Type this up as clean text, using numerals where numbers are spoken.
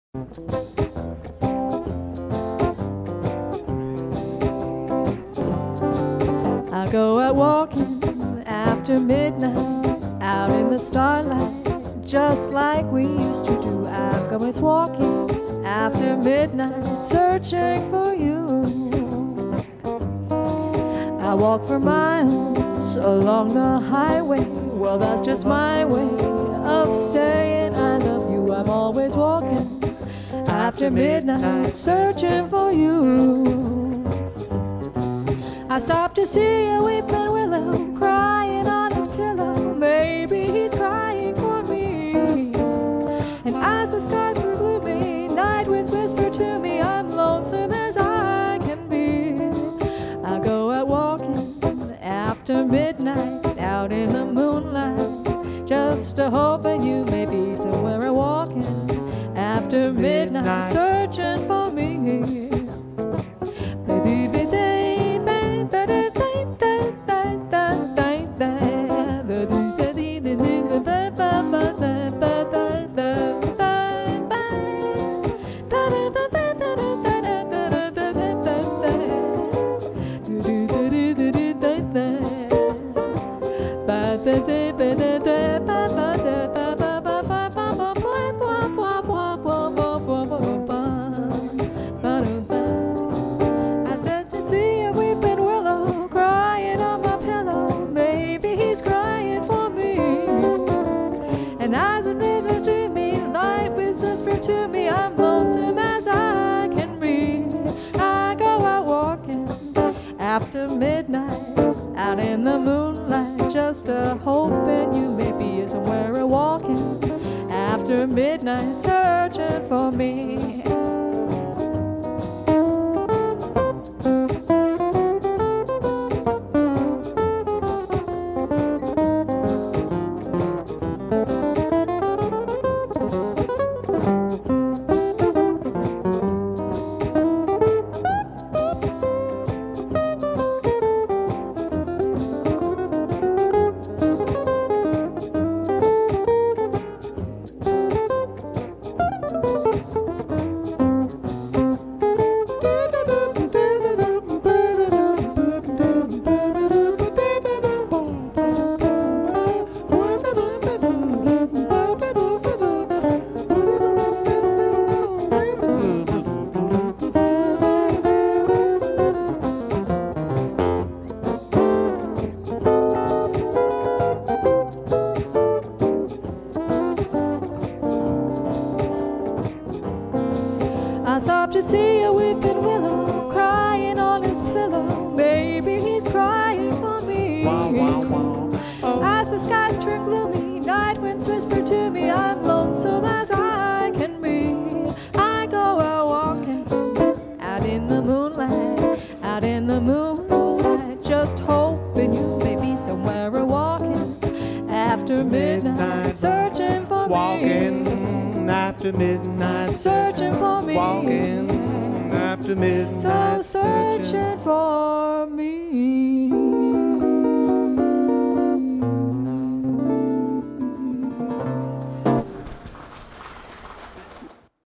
I go out walking after midnight, out in the starlight, just like we used to do. I go out walking after midnight, searching for you. I walk for miles along the highway. Well, that's just my way of saying I love you. I'm always walking after midnight, searching for you. I stop to see a weeping willow crying on his pillow. Maybe he's crying for me. And as the skies grew gloomy, night winds whisper to me, I'm lonesome as I can be. I go out walking after midnight, out in the moonlight, just a hoping you may be somewhere walking after midnight, searching for me. After midnight, out in the moonlight, just a hoping you may be somewhere walking after midnight, searching for me. I stop to see a weeping willow crying on his pillow. Maybe he's crying for me. As the skies turn gloomy, night winds whisper to me, I'm lonesome as I can be. I go out walking, out in the moonlight, out in the moonlight, just hoping you may be somewhere walking after midnight, searching for me. Walking after midnight, searching for me. Walking after midnight, so searching for me.